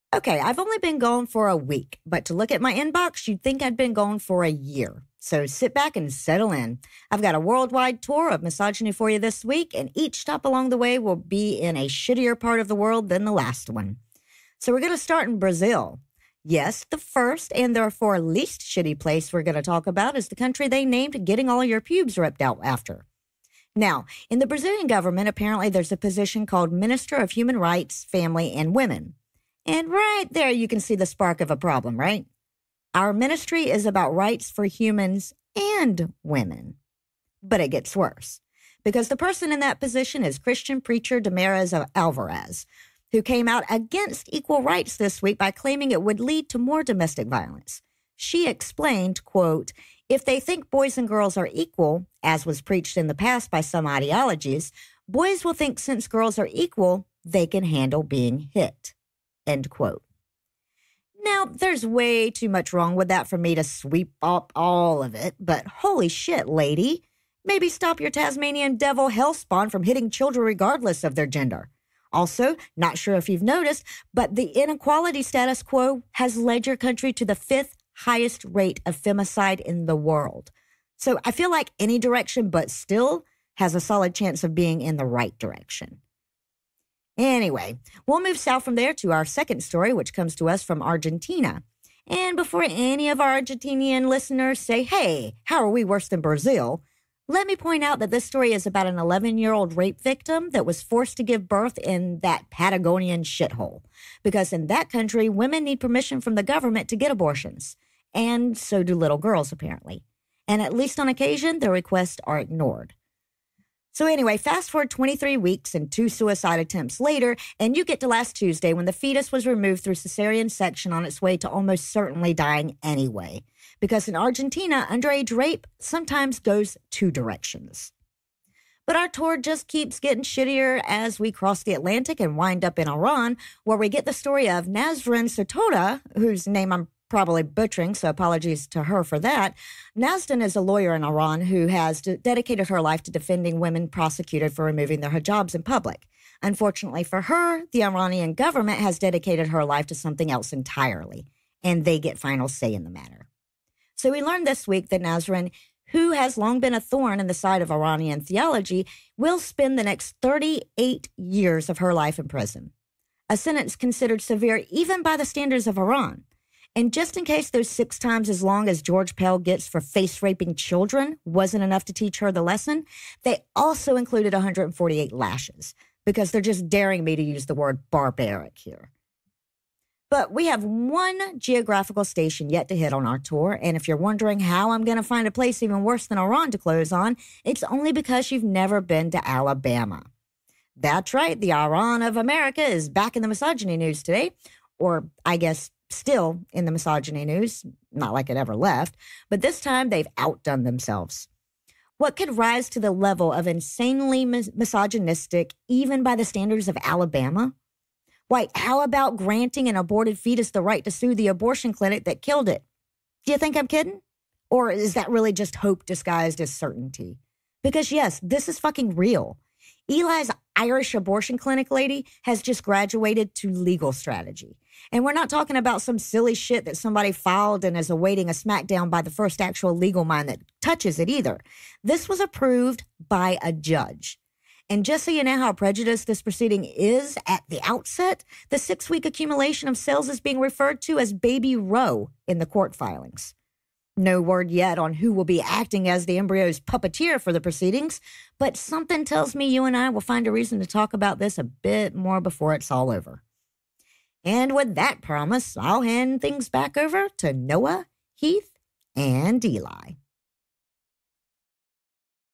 Okay, I've only been gone for a week, but to look at my inbox, you'd think I'd been gone for a year. So sit back and settle in. I've got a worldwide tour of misogyny for you this week, and each stop along the way will be in a shittier part of the world than the last one. So we're going to start in Brazil. Yes, the first and therefore least shitty place we're going to talk about is the country they named getting all your pubes ripped out after. Now, in the Brazilian government, apparently there's a position called Minister of Human Rights, Family, and Women. And right there, you can see the spark of a problem, right? Our ministry is about rights for humans and women. But it gets worse, because the person in that position is Christian preacher Damaris Alvarez, who came out against equal rights this week by claiming it would lead to more domestic violence. She explained, quote, if they think boys and girls are equal, as was preached in the past by some ideologies, boys will think since girls are equal, they can handle being hit. End quote. Now, there's way too much wrong with that for me to sweep up all of it, but holy shit, lady. Maybe stop your Tasmanian devil hellspawn from hitting children regardless of their gender. Also, not sure if you've noticed, but the inequality status quo has led your country to the 5th highest rate of femicide in the world. So I feel like any direction but still has a solid chance of being in the right direction. Anyway, we'll move south from there to our second story, which comes to us from Argentina. And before any of our Argentinian listeners say, hey, how are we worse than Brazil? Let me point out that this story is about an 11-year-old rape victim that was forced to give birth in that Patagonian shithole. Because in that country, women need permission from the government to get abortions. And so do little girls, apparently. And at least on occasion, their requests are ignored. So anyway, fast forward 23 weeks and 2 suicide attempts later, and you get to last Tuesday when the fetus was removed through cesarean section on its way to almost certainly dying anyway. Because in Argentina, underage rape sometimes goes 2 directions. But our tour just keeps getting shittier as we cross the Atlantic and wind up in Iran, where we get the story of Nasrin Sotoudeh, whose name I'm probably butchering, so apologies to her for that. Nasrin is a lawyer in Iran who has dedicated her life to defending women prosecuted for removing their hijabs in public. Unfortunately for her, the Iranian government has dedicated her life to something else entirely, and they get final say in the matter. So we learned this week that Nasrin, who has long been a thorn in the side of Iranian theology, will spend the next 38 years of her life in prison, a sentence considered severe even by the standards of Iran. And just in case those 6 times as long as George Pell gets for face-raping children wasn't enough to teach her the lesson, they also included 148 lashes, because they're just daring me to use the word barbaric here. But we have one geographical station yet to hit on our tour, and if you're wondering how I'm going to find a place even worse than Iran to close on, it's only because you've never been to Alabama. That's right, the Iran of America is back in the misogyny news today, or I guess still in the misogyny news, not like it ever left, but this time they've outdone themselves. What could rise to the level of insanely misogynistic, even by the standards of Alabama? Why, how about granting an aborted fetus the right to sue the abortion clinic that killed it? Do you think I'm kidding? Or is that really just hope disguised as certainty? Because yes, this is fucking real. Eli's Irish abortion clinic lady has just graduated to legal strategy. And we're not talking about some silly shit that somebody filed and is awaiting a smackdown by the first actual legal mind that touches it either. This was approved by a judge. And just so you know how prejudiced this proceeding is at the outset, the 6-week accumulation of cells is being referred to as Baby Roe in the court filings. No word yet on who will be acting as the embryo's puppeteer for the proceedings, but something tells me you and I will find a reason to talk about this a bit more before it's all over. And with that promise, I'll hand things back over to Noah, Heath, and Eli.